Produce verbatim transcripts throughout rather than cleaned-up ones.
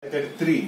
Method three.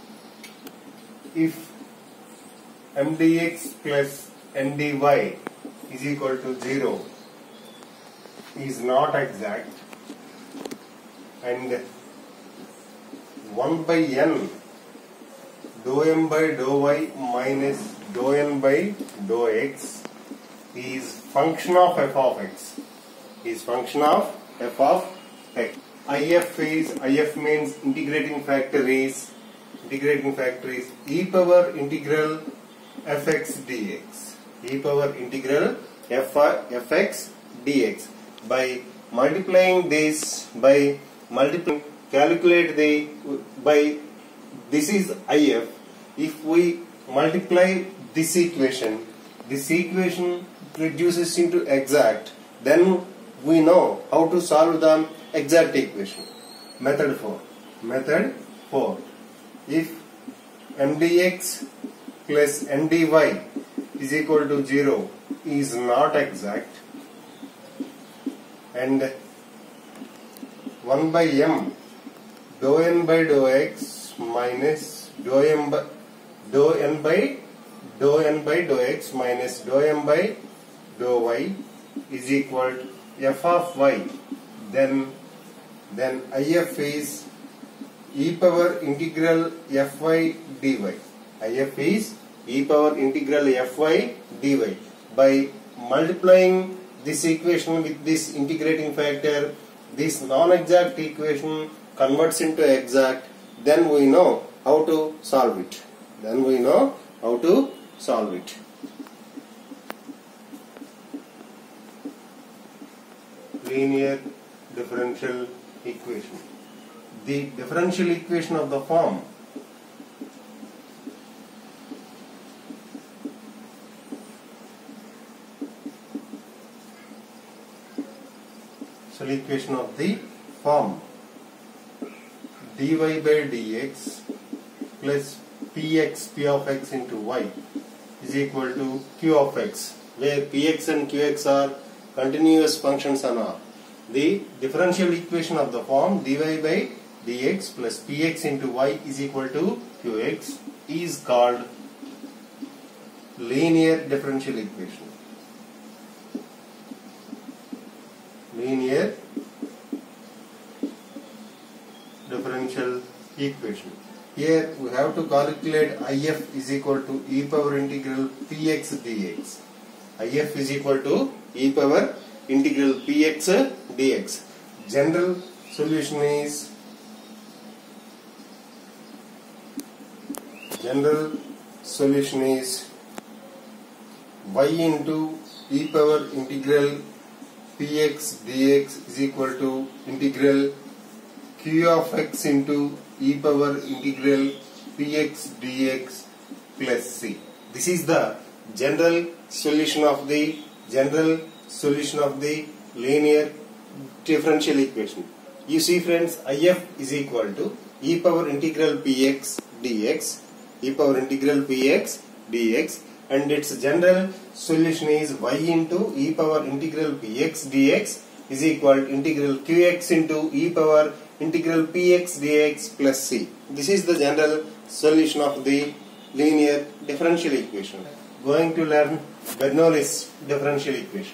If m dx plus n dy is equal to zero is not exact, and one by n dou m by dou y minus dou n by dou x is function of f of x, is function of f of x. If is, if means integrating factor is, integrating factor is e power integral fx dx, e power integral f, fx dx. By multiplying this, by multiplying, calculate the, by, this is if, if we multiply this equation, this equation reduces into exact, then we know how to solve the exact equation. Method four. Method four. If m dx plus n dy is equal to zero is not exact, and one by m dou n by dou x minus dou m by dou n by dou n by dou x minus dou m by dou y is equal to f of y, then then if is e power integral fy dy. If is e power integral fy dy. By multiplying this equation with this integrating factor, this non-exact equation converts into exact, then we know how to solve it. Then we know how to solve it. Linear differential equation. The differential equation of the form so equation of the form dy by dx plus px p of x into y is equal to q of x, where px and qx are continuous functions on R. The differential equation of the form dy by dx plus px into y is equal to qx is called linear differential equation. Linear differential equation. Here we have to calculate if is equal to e power integral px dx. If is equal to e power integral px dx. General solution is general solution is y into e power integral px dx is equal to integral q of x into e power integral px dx plus c. This is the general solution of the general solution of the linear differential equation. You see friends, if is equal to e power integral px dx, e power integral px dx, and its general solution is y into e power integral px dx is equal to integral qx into e power integral px dx plus c. This is the general solution of the linear differential equation. Going to learn Bernoulli's differential equation.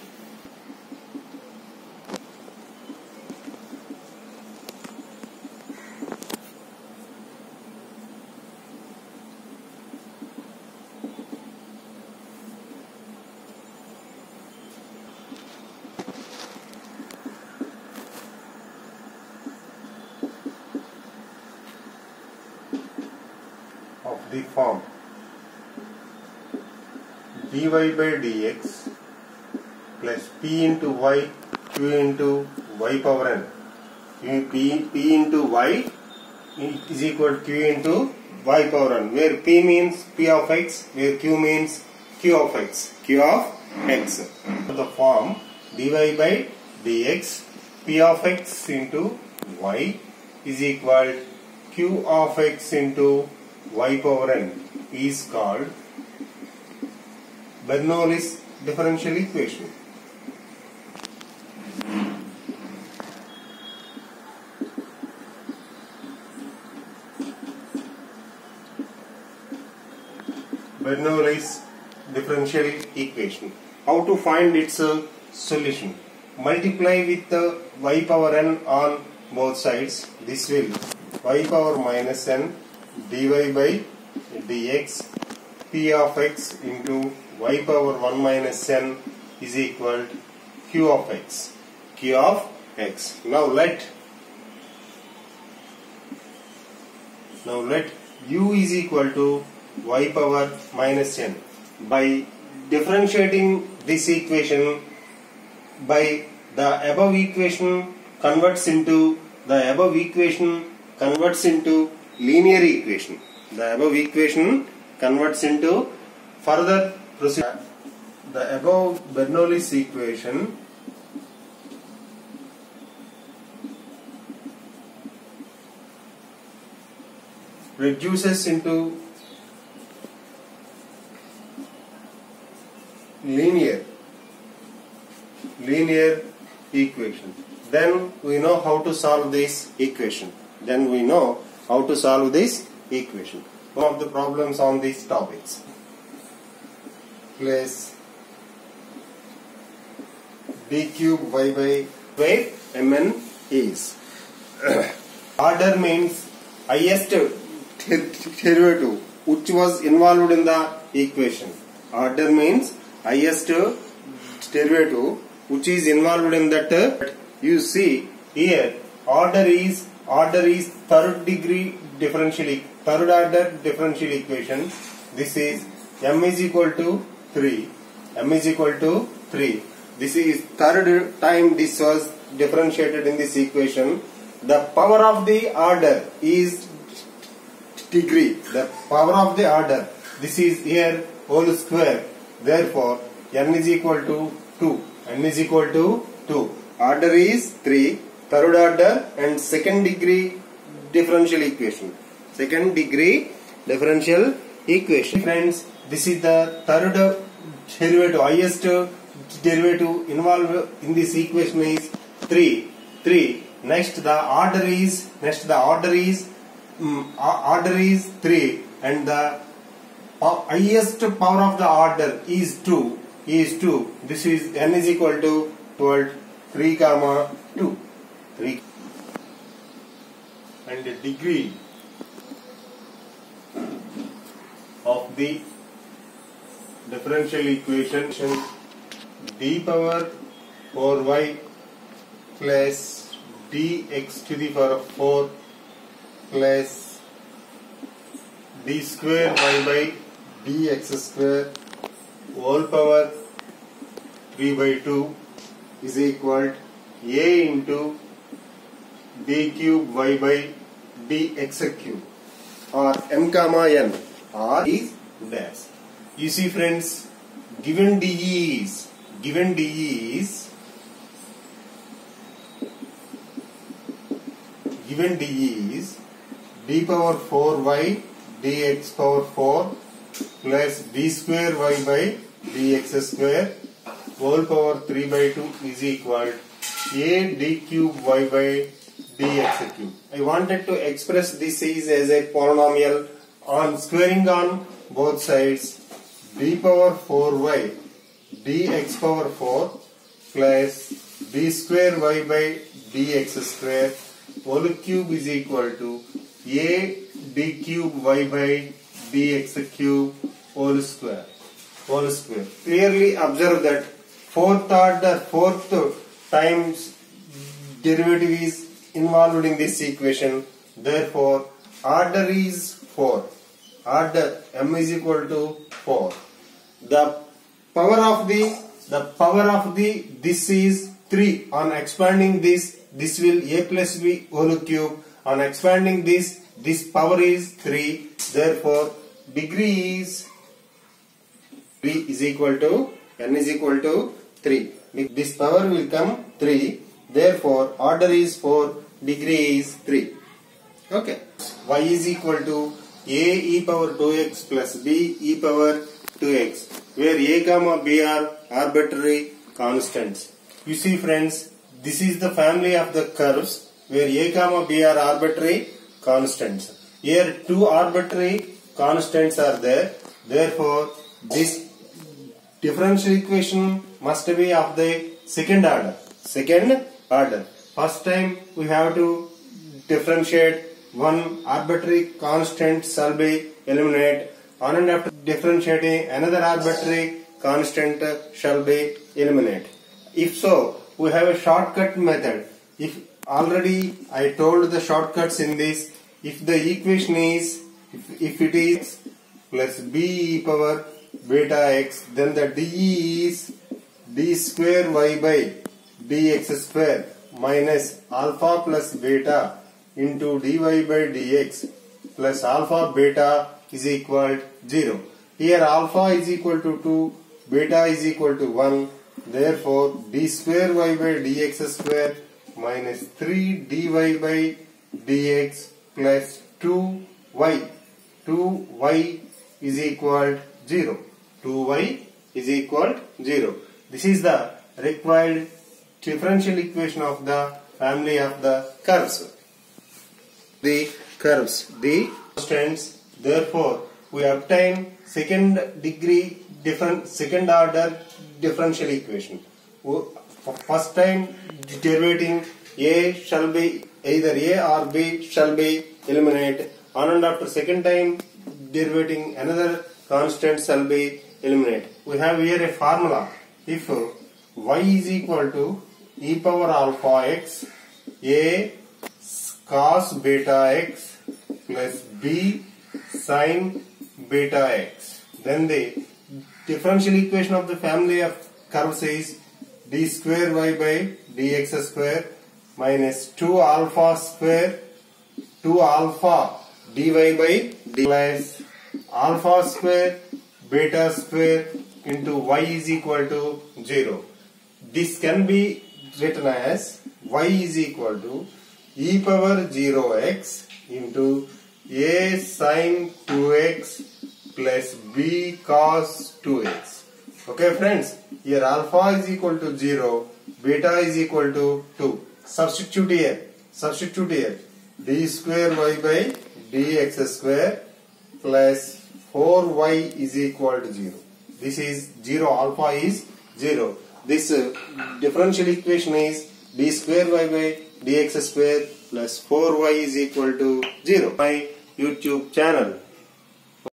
Of the form dy by dx plus p into y q into y power n, p, p into y is equal to q into y power n, where p means p of x, where q means q of x, q of x. The form dy by dx p of x into y is equal to q of x into y power n is called Bernoulli's differential equation. Bernoulli's differential equation. How to find its uh, solution? Multiply with the y power n on both sides. This will y power minus n dy by dx p of x into y power one minus n is equal to q of x. Q of x. Now let now let u is equal to y power minus n. By differentiating this equation, by the above equation converts into the above equation converts into linear equation. The above equation converts into further procedure. The above Bernoulli's equation reduces into linear linear equation. Then we know how to solve this equation. Then we know how to solve this equation. One of the problems on these topics. Place d cube y by where mn is. Order means highest derivative which was involved in the equation. Order means highest derivative which is involved in that. You see here order is order is third degree differential third order differential equation. This is m is equal to three. M is equal to three. This is third time this was differentiated in this equation. The power of the order is degree. The power of the order. This is here whole square. Therefore, n is equal to two. N is equal to two. Order is three. Third order and second degree differential equation. Second degree differential equation. Friends, this is the third derivative. Highest derivative involved in this equation is three. three. Next the order is next the order is um, order is three and the highest power of the order is two. Is two. This is n is equal to twelve. three comma two. three. And the degree of the differential equation d power four y plus dx to the power of four plus d square y by dx square whole power three by two is equal to a into d cube y by dx cube or m comma n or is dash. You see friends, given dE is given dE is given dE is d power four y dx power four plus d square y by dx square whole power three by two is equal to a d cube y by dx cube. I wanted to express this is as a polynomial on squaring on both sides. D power four y dx power four plus d square y by dx square whole cube is equal to a d cube y by dx cube whole square whole square. Clearly observe that fourth order fourth times derivative is involved in this equation. Therefore order is four. Order m is equal to four. The power of the the power of the this is three. On expanding this, this will a plus b whole cube. On expanding this, this power is three. Therefore degree is three is equal to n is equal to three. This power will come three. Therefore order is four, degree is three. Okay. Y is equal to a e power two x plus b e power two x, where a comma b are arbitrary constants. You see friends, this is the family of the curves where a comma b are arbitrary constants. Here two arbitrary constants are there. Therefore, this differential equation must be of the second order. Second order. First time we have to differentiate one arbitrary constant shall be eliminated, on and after differentiating another arbitrary constant shall be eliminated. If so, we have a shortcut method. If already I told the shortcuts in this, if the equation is, if, if it is plus b e power beta x, then the dE is d square y by dx square minus alpha plus beta into dy by dx plus alpha beta is equal to zero. Here alpha is equal to two, beta is equal to one. Therefore, d square y by dx square minus three dy by dx plus two y. two y is equal to zero. two y is equal to zero. This is the required differential equation of the family of the curves. The curves, the constants. Therefore, we obtain second degree different second order differential equation. First time derivating a shall be either a or b shall be eliminated. On and after second time derivating another constant shall be eliminated. We have here a formula. If y is equal to e power alpha x, a cos beta x plus b sin beta x, then the differential equation of the family of curves is d square y by dx square minus two alpha square two alpha dy by d plus alpha square beta square into y is equal to zero. This can be written as y is equal to e power zero x into a sin two x plus b cos two x. Okay friends, here alpha is equal to zero, beta is equal to two. Substitute here, substitute here d square y by dx square plus four y is equal to zero. This is zero, alpha is zero. This uh, differential equation is d square y by dx square plus four y is equal to zero. My YouTube channel.